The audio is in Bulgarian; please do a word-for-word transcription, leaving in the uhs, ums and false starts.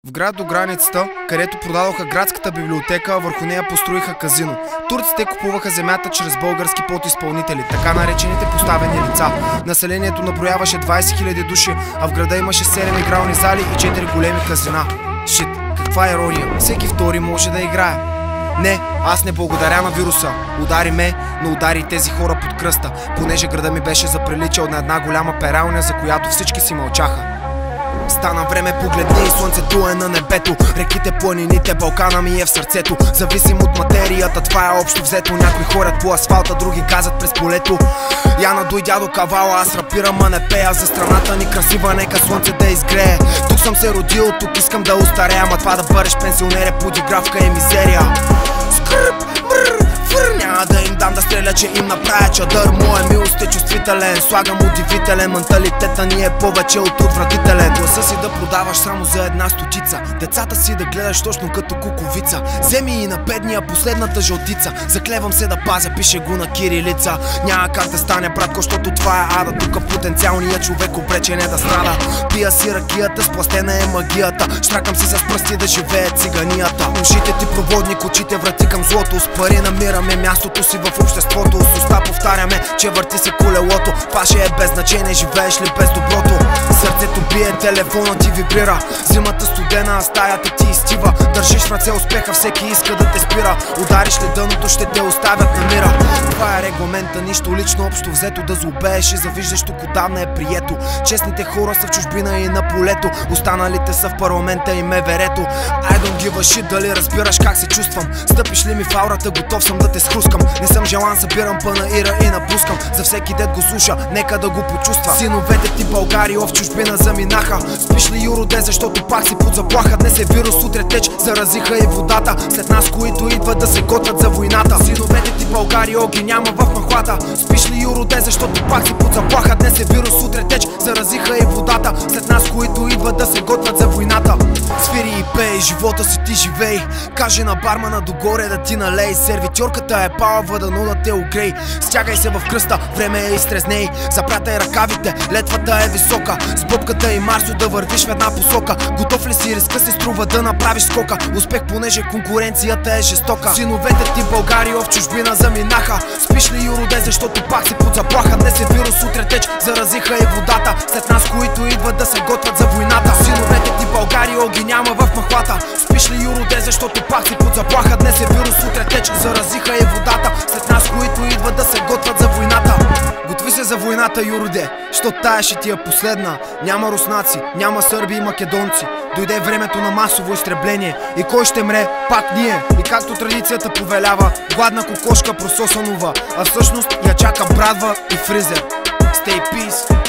В град до границата, където продадоха градската библиотека, а върху нея построиха казино. Турците купуваха земята чрез български подизпълнители, така наречените поставени лица. Населението наброяваше двайсет хиляди души, а в града имаше седем игрални зали и четири големи казина. Шит, каква ирония! Всеки втори може да играе. Не, аз не благодаря на вируса. Удари ме, но удари и тези хора под кръста, понеже града ми беше заприличал на една голяма пералня, за която всички си мълчаха. Стана време, погледни и слънцето е на небето. Реките, планините, Балкана ми е в сърцето. Зависим от материята, това е общо взето. Някои хорят по асфалта, други газат през полето. Яна дойдя до кавала, аз рапирам, а не пея. За страната ни красива, нека слънце да изгрее. Тук съм се родил, тук искам да устарея. Ма това да бъдеш пенсионер е подигравка и мизерия. Скръп, бррр, фър, няма да им дам да стреля, че им направя чадър. Моя милост е чувствителен, слагам удивителен. Менталитета ни е повече от отвратителен. Гласа си да продаваш само за една стотица, децата си да гледаш точно като куковица. Вземи и на бедния последната жълтица. Заклевам се да пазя, пише го на кирилица. Няма как да стане, братко, защото това е ада. Тука потенциалният човек обречен е да страда. Пия си ракията, спластена е магията. Штракам си с пръсти да живее циганията. Ушите ти проводник, очите врати към злото. С пари намираме мястото си в обществото. С уста повтаряме, че върти се колелото. Паше е без значение, живееш ли без доброто. Сърцето бие, телефонът ти вибрира. Зимата студена, а стаята ти изтива. Държиш в ръце успеха, всеки иска да те спира. Удариш ли дъното, ще те оставят на мира. Това е регламента, нищо лично общо взето. Да злобееш и завиждаш, тук отдавна е прието. Честните хора са в чужбина и на полето. Останалите са в парламента и МВР-то. I don't give a shit, дали разбираш как се чувствам. Стъпиш ли ми в аурата, готов съм да те схрускам. Не съм желан, събирам панаира и напускам. За всеки дет го слуша, нека да го почувства. Синовете ти България в чужбина заминаха. Спиш ли, юроде, защото пак си под заплаха. Днес е вирус, утре теч, заразиха и водата. След нас, които идват да се готвят за войната. Синовете ти България ги няма в махлата. Спиш ли, юроде, защото пак си под заплаха. Днес е вирус, утре теч, заразиха и водата. След нас, които идват да се готвят за войната. Свири и пей, живота си ти живей. Кажи на бармана догоре да ти налей. Сервитьорката е палава, дано да те огрей. Стягай се в кръста, време е изтрезней. Запрятай ръкавите, летвата е висока. С бобката и Марсо да вървиш в една посока. Готов ли си, риска се струва да направиш скока. Успех, понеже конкуренцията е жестока. Синовете ти България в чужбина заминаха. Спиш ли, юроде, защото пак си под заплаха. Днес е вирус, утре теч, заразиха и водата. След нас, които идват да се готвят за войната. Синовете ти България ги няма в махлата. Спиш ли, юроде, защото пак си под заплаха. Днес е вирус, утре теч, заразиха и водата. След нас, които идват да се готвят за войната. Готви се за войната, юроде, защото тая ще ти е последна. Няма руснаци, няма сърби и македонци. Дойде времето на масово изтребление. И кой ще мре? Пак ние. И както традицията повелява, гладна кокошка прососанова, а всъщност я чака брадва и фризер. Stay peace.